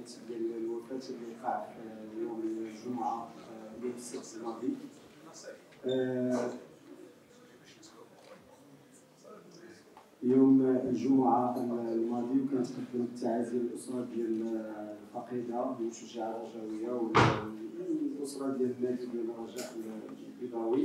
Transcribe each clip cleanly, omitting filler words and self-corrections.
الحديث ديال الوفاه اللي وقع في يوم الجمعه يوم السبت الماضي. يوم الجمعه الماضي، وكنتقدم التعازي للاسره ديال الفقيده المشجعه الرجاويه والاسره ديال النادي ديال الرجاء البيضاوي.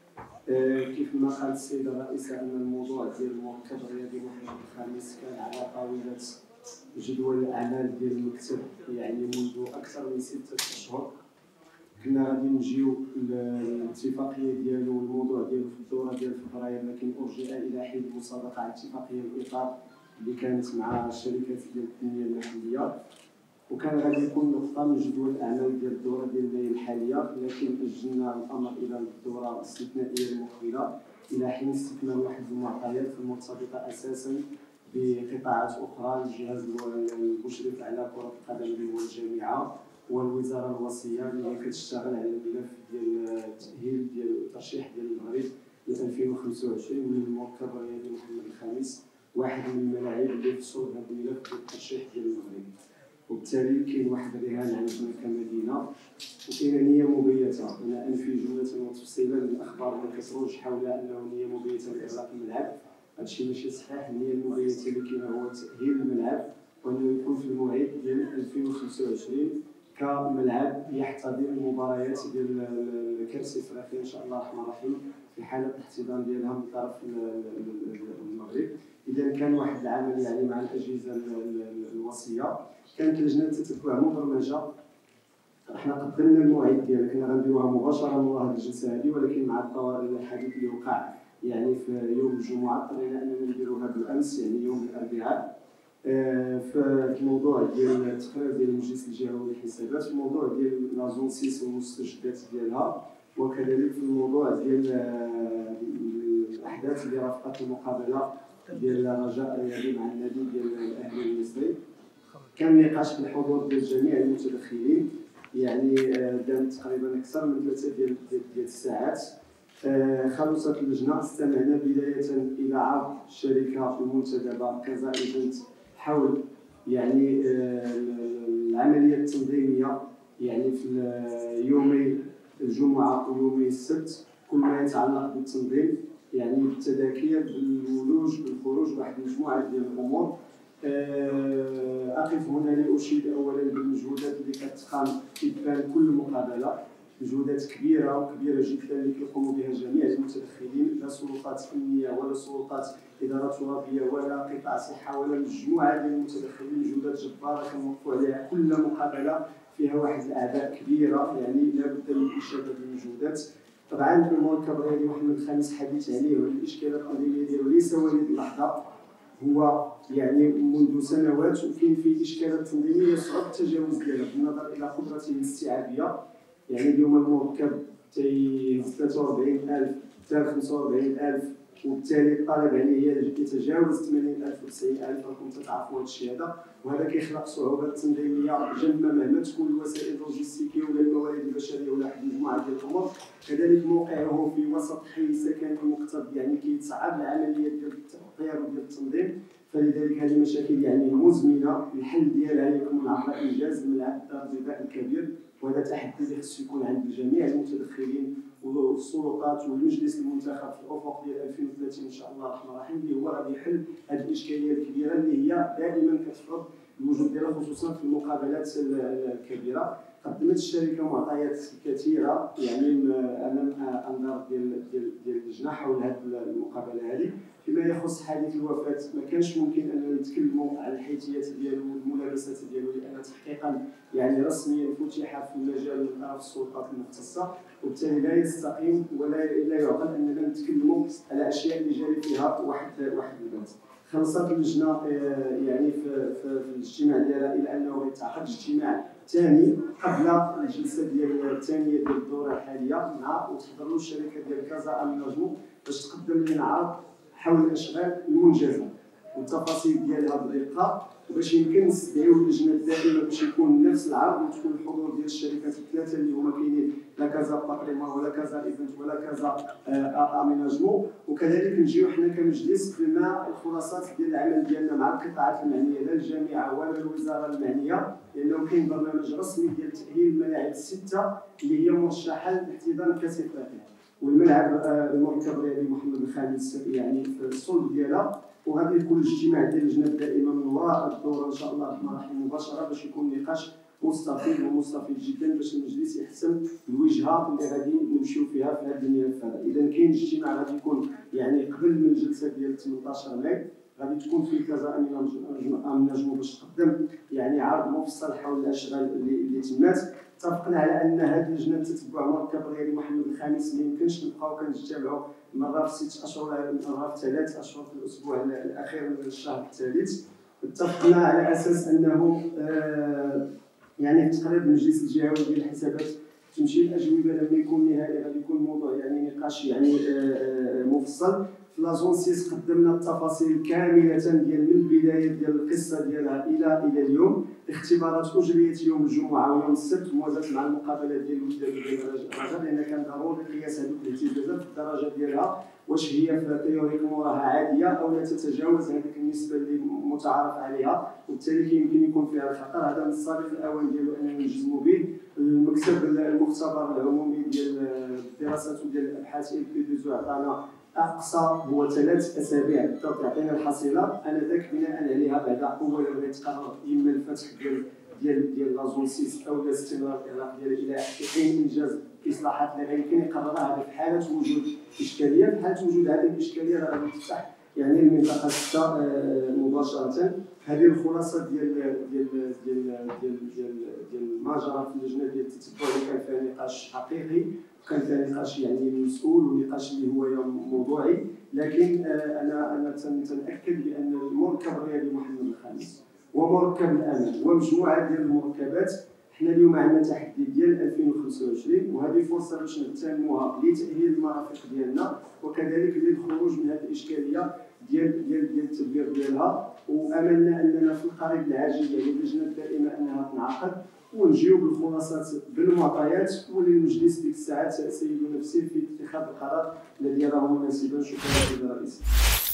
كيف ما قالت السيده الرئيسه ان الموضوع ديال المركب الرياضي محمد الخامس كان على طاوله جدول الاعمال ديال المكتب يعني منذ اكثر من 6 اشهر. كنا غادي نجيو الاتفاقيه ديالو والموضوع ديالو في الدوره ديال فبراير، لكن ارجع الى حين المسابقه على اتفاقيه الاطار اللي كانت مع الشركات ديال التنميه المحليه، وكان غادي يكون نقطه من جدول الاعمال ديال الدوره ديال الليل الحاليه، لكن اجلنا الامر الى الدوره الاستثنائيه المقبله الى حين استكمال واحد المعطيات المرتبطه اساسا بقطاعات اخرى. الجهاز المشرف على كره القدم اللي هو الجامعه، والوزاره الوصيه اللي كتشتغل على الملف ديال التاهيل ديال الترشيح ديال المغرب ل 2025 من المركب الرياضي محمد الخامس، واحد من الملاعب اللي في صلب هذا الملف ديال الترشيح ديال المغرب. وبالتالي كاين واحد الرهان عندنا كمدينه، وكاينه نيه مبيته. انا انفي جمله وتفصيلا من الاخبار اللي كتروج حول انه نيه مبيته لاغلاق الملعب. هادشي ماشي صحيح. النيه المبيته اللي كاينه هو تاهيل الملعب وانه يكون في الموعد ديال 2025 كملعب يحتضن المباريات ديال الكأس الافريقيه ان شاء الله الرحمن الرحيم في حاله الاحتضان ديالها من طرف المغرب. اذا كان واحد العمل يعني مع الاجهزه الوصيه، كانت لجنه تتبع مبرمجه. احنا قدمنا الموعد ديالها، كنا غنديروها مباشره من هذه الجلسه هذه، ولكن مع الطوارئ الحديث اللي وقع يعني في يوم الجمعه اضطرينا اننا نديروها بالامس يعني يوم الاربعاء. في الموضوع ديال التقرير ديال المجلس الجهوي للحسابات، في الموضوع ديال لازونسيس والمستجدات ديالها، وكذلك في الموضوع ديال الاحداث اللي رافقت المقابله ديال الرجاء الرياضي مع النادي ديال الاهلي المصري. كان نقاش بالحضور ديال جميع المتدخلين، يعني دام تقريبا اكثر من 3 ديال الساعات. خلصت اللجنه، استمعنا بدايه الى عرض الشركه المنتدبه كذا ايفنت حول يعني العمليه التنظيميه يعني في يومي الجمعه ويومي السبت، كل ما يتعلق بالتنظيم يعني بالتذاكير بالولوج بالخروج، واحد مجموعه ديال الامور. اقف هنا لاشيد اولا بالمجهودات اللي كتقام في ابان كل مقابله، مجهودات كبيره جدا اللي كيقوموا بها جميع المتدخلين، لا سلطات امنيه ولا سلطات اداره ترابيه ولا قطاع صحه ولا مجموعه ديال المتدخلين، مجهودات جباره كنوقفوا عليها. كل مقابله فيها واحد الاعداء كبيره، يعني لابد من اشاده المجهودات. طبعا المركب الرياضي محمد الخامس حديث عليه، والاشكالات التنظيميه ديالو ليس وليد اللحظه، هو يعني منذ سنوات، وكاين فيه اشكالات تنظيميه صعب التجاوز ديالها بالنظر الى قدرته الاستيعابيه. يعني اليوم المركب تيهز 43000 حتى 45000، وبالتالي الطلب عليه يتجاوز 80000 و 90000. راكم تتعرفوا هذا الشيء هذا، وهذا كيخلق صعوبات تنظيميه جمه مهما تكون الوسائل اللوجستيكيه ولا الموارد البشريه ولا واحد المجموعه ديال الامور. كذلك موقعه في وسط حي سكني مكتظ يعني كيتصعب العمليه ديال التطوير وديال التنظيم، فلذلك هذه مشاكل يعني مزمنه. الحل ديالها يكون عبر انجاز ملعب الدار البيضاء الكبير، وهذا تحدي اللي خصو يكون عند جميع المتدخلين والسلطات والمجلس المنتخب في الافق ديال 2030 ان شاء الله الرحمن الرحيم، اللي هو غادي يحل هذه الاشكاليه الكبيره اللي هي دائما كتفرض الوجود ديالها خصوصا في المقابلات الكبيره. قدمت الشركه معطيات كثيره يعني امام انظار ديال اللجنه حول هذه المقابله هذه. فيما يخص حادث الوفاه، ما كانش ممكن اننا نتكلموا على الحيثيات ديالو والملابسات ديالو، لان تحقيقا يعني رسميا فتح في المجال من طرف السلطات المختصه، وبالتالي لا يستقيم ولا يعقل اننا نتكلموا على اشياء اللي جاري فيها واحد البنت. خلصت اللجنه يعني في الاجتماع ديالها الى انه غيتعقد اجتماع ثاني قبل الجلسه الثانيه ديال الدوره الحاليه مع وتحضر له الشركه ديال كازا امناجمون باش تقدم لنا عرض حول الاشغال المنجزه. والتفاصيل ديال هذا اللقاء، باش يمكن نستدعيو اللجنه الدائمه باش يكون نفس العرض وتكون الحضور ديال الشركات الثلاثه اللي هما كاينين، لا كازا باتريمون ولا كازا ايفنت ولا كازا اميناجمون. وكذلك نجيو حنا كمجلس قلنا الخلاصات ديال العمل ديالنا مع القطاعات المعنيه، لا الجامعه ولا الوزاره المعنيه، لانه كاين برنامج رسمي ديال تاهيل الملاعب السته اللي هي مرشحه لاحتضان كاس افريقيا. والملعب المركب الرياضي محمد الخامس يعني في الصلب ديالها، وغادي يكون الاجتماع ديال اللجنه الدائمه من وراء الدوره ان شاء الله الرحمن الرحيم مباشره باش يكون نقاش مستفيض ومستفيض جدا باش المجلس يحسم الوجهه اللي غادي نمشيو فيها في هذا الملف هذا. اذا كاين اجتماع غادي يكون يعني قبل من الجلسه ديال 18 ماي، غادي تكون في كازا اميناجمون باش تقدم يعني عرض مفصل حول الاشغال اللي تمات. اتفقنا على ان هذه لجنه التتبع مركب الرياضي محمد الخامس ما يمكنش نبقاو كنجتمعوا مره في 6 اشهر ولا مره في 3 اشهر في الاسبوع الاخير من الشهر الثالث. اتفقنا على اساس انه يعني في تقرير المجلس الجهوي ديال الحسابات تمشي الاجوبه لما يكون نهائي غادي يكون الموضوع يعني نقاش يعني مفصل. في لازونسيس قدمنا التفاصيل كامله ديال من البدايه ديال القصه ديالها الى اليوم. اختبارات اجريت يوم الجمعه ويوم السبت موازاه مع المقابله ديال الوداد بين الرجاء، لان كان ضروري قياس هذوك الاهتزازات في الدرجه ديالها، واش هي في تيوريك موراها عاديه او لا تتجاوز هذيك النسبه اللي متعارف عليها، وبالتالي يمكن يكون فيها الخطر. هذا من السابق الاوان ديالو اننا نجزموا به. المكتب المختبر العمومي ديال الدراسات وديال الابحاث البي عطانا اقصى هو 3 اسابيع بالضبط يعطينا الحصيله. انا ذاك بناء عليها بعد اولا غيتقرر اما الفتح ديال لازونسيس او الاستمرار الاغلاق ديالها الى حين انجاز الاصلاحات اللي غيمكن يقررها هذا في حاله وجود اشكاليه. في حاله وجود هذه الاشكاليه راه غادي تفتح يعني المنطقه 6 مباشره. هذه الخلاصه ديال ديال ديال ديال ديال ديال ما جرى في اللجنه ديال التتبع اللي كان فيها نقاش حقيقي، كان فيها نقاش يعني مسؤول ونقاش اللي هو موضوعي. لكن انا تنأكد بان المركب الرياضي محمد الخامس ومركب الامل ومجموعه ديال المركبات حنا اليوم عندنا تحدي ديال 2025، وهذه فرصه باش نغتنموها لتاهيل المرافق ديالنا وكذلك للخروج من هذه الاشكاليه ديال التدبير ديالها. واملنا اننا في القريب العاجل يعني اللجنه الدائمه انها تنعقد ونجيو بالخلاصات بالمعطيات، وللمجلس ديك الساعات سيد نفسه في اتخاذ القرار الذي يراه مناسبا. شكرا لك رئيس.